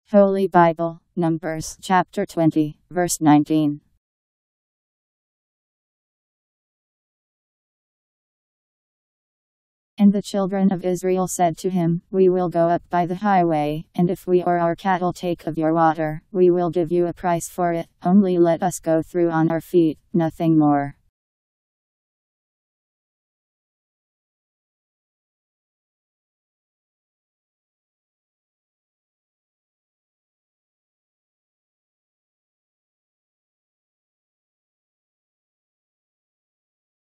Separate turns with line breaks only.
Holy Bible, Numbers chapter 20, verse 19. And the children of Israel said to him, We will go up by the highway, and if we or our cattle take of your water, we will give you a price for it, only let us go through on our feet, nothing more.